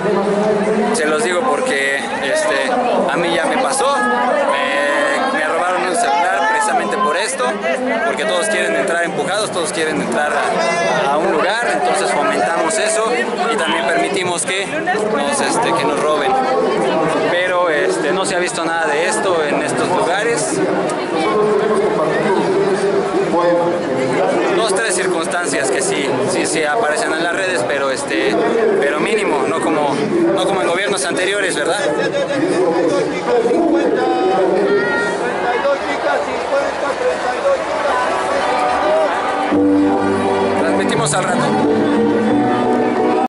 Se los digo porque a mí ya me pasó. Me robaron un celular precisamente por esto, porque todos quieren entrar empujados, todos quieren entrar a un lugar, entonces fomentamos eso y también permitimos que nos roben. Pero no se ha visto nada de esto en estos lugares. Dos, tres circunstancias que sí aparecen en las redes, pero mínimo, no como en gobiernos anteriores, ¿verdad? Transmitimos al rato.